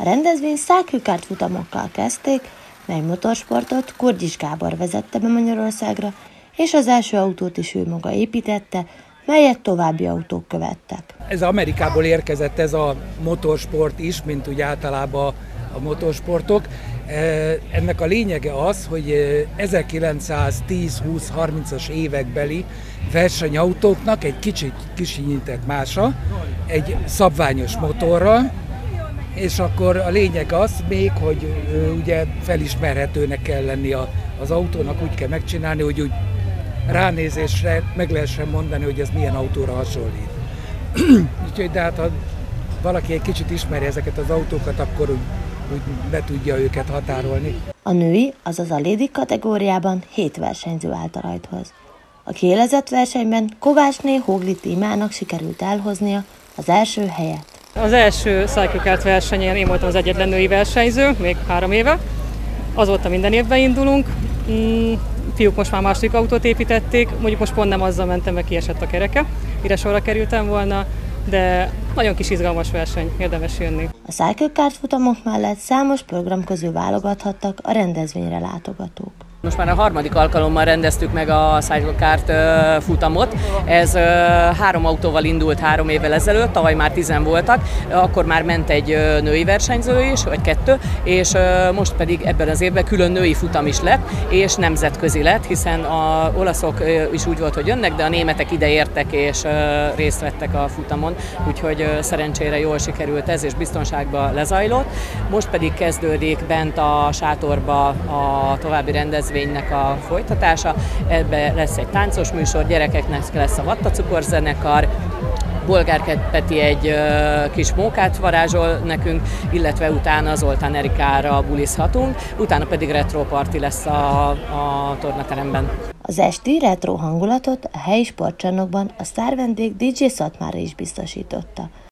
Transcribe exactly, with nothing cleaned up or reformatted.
A rendezvény szájkőkárt futamokkal kezdték, mely motorsportot Kurgyis Gábor vezette be Magyarországra, és az első autót is ő maga építette, melyet további autók követtek. Ez Amerikából érkezett ez a motorsport is, mint úgy általában a motorsportok. Ennek a lényege az, hogy ezerkilencszáztíz, húsz, harmincas évekbeli versenyautóknak egy kicsit kisinyített mása, egy szabványos motorral, és akkor a lényeg az még, hogy ugye felismerhetőnek kell lenni az autónak, úgy kell megcsinálni, hogy úgy ránézésre meg lehessen mondani, hogy ez milyen autóra hasonlít. Úgyhogy de hát ha valaki egy kicsit ismeri ezeket az autókat, akkor úgy, úgy be tudja őket határolni. A női, azaz a Lady kategóriában hét versenyző állt a rajthoz. A kiélezett versenyben Kovácsné Hógli Tímának sikerült elhoznia az első helyet. Az első szájkőkárt versenyen én voltam az egyetlen női versenyző, még három éve. Azóta minden évben indulunk. Mm, fiúk most már második autót építették, mondjuk most pont nem azzal mentem, mert kiesett a kereke, mire sorra kerültem volna, de nagyon kis izgalmas verseny, érdemes jönni. A szájkőkárt futamok mellett számos program közül válogathattak a rendezvényre látogatók. Most már a harmadik alkalommal rendeztük meg a szájkőkárt futamot. Ez három autóval indult három évvel ezelőtt, tavaly már tizen voltak, akkor már ment egy női versenyző is, vagy kettő, és most pedig ebben az évben külön női futam is lett, és nemzetközi lett, hiszen az olaszok is úgy volt, hogy jönnek, de a németek ide értek és részt vettek a futamon, úgyhogy szerencsére jól sikerült ez, és biztonságban lezajlott. Most pedig kezdődik bent a sátorba a további rendezvény a folytatása. Ebbe lesz egy táncos műsor, gyerekeknek lesz a Vattacukorzenekar, Bolgár Peti egy uh, kis mókát varázsol nekünk, illetve utána Zoltán Erikára bulizhatunk, utána pedig retro party lesz a, a tornateremben. Az esti retro hangulatot a helyi sportcsarnokban a sztárvendég dé dzsé Szatmára is biztosította.